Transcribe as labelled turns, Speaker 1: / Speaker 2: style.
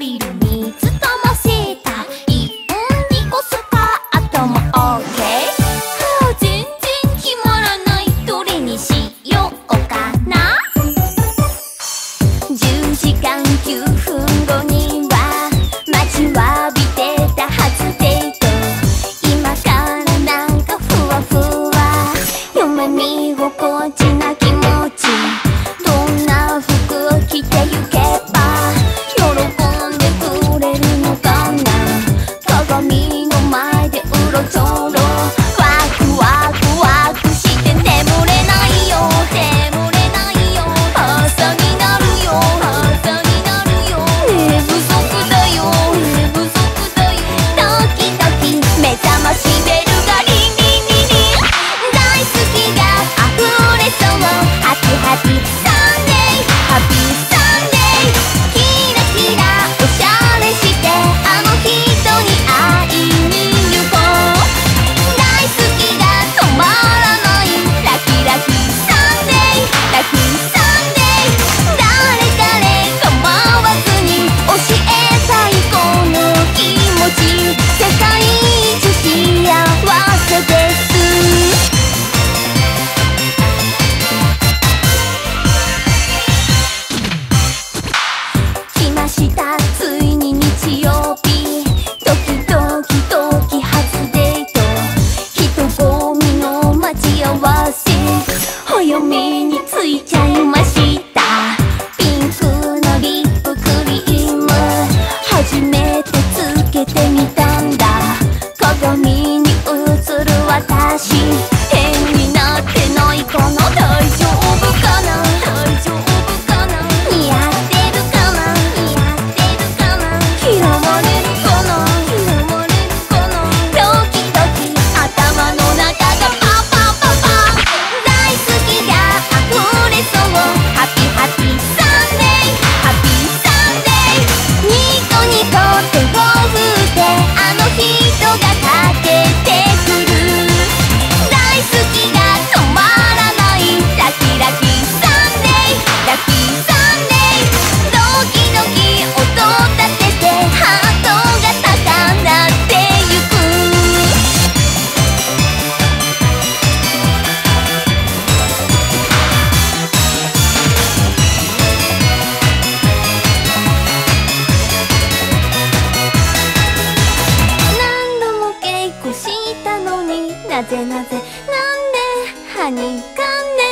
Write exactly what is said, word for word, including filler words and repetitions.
Speaker 1: リルにつかませた。いっぽんにこスカートも オーケー。 はあ、全然決まらない。どれにしようかな。じゅうじかんきゅうふんごには待ちわびてた初デート。今からなんかふわふわ夢見心地な気持ち。どんな服を着てゆけば喜んでくれるのかな。鏡の前でうろちょろワクワクワクして眠れないよ眠れないよ。朝になるよ朝になるよ。寝不足だよ寝不足だよ。時々目覚ましベルがリンリンリンリン。大好きが溢れそうハピハピサンデーハッピーサンデー。キラキラおしゃれしてあの人に会いに行こう。大好きが止まらないラキラキサンデーラッキーサンデー。誰彼構わずに教えたいこの気持ち。世界一幸せです。来ましたついに日曜日。ドキドキドキ初デート。人混みの待ち合わせ早めに着いちゃいました。ピンクのリップクリーム初めてつけてみたんだ。鏡に映る私変になってないかな。大丈夫かな大丈夫かな。似合ってるかな似合ってるかな。嫌われるかな嫌われるかな。ドキドキ頭の中がパパパパ。大好きが溢れそうハピハピサンデーハッピーサンデー。ニコニコ手を振ってあの人が駆けてくる。大好きが止まらないラキラキサンデーラッキーサンデー。ドキドキ音立ててハートが高鳴ってゆく。何度も稽古したのになぜなぜなんではにかんで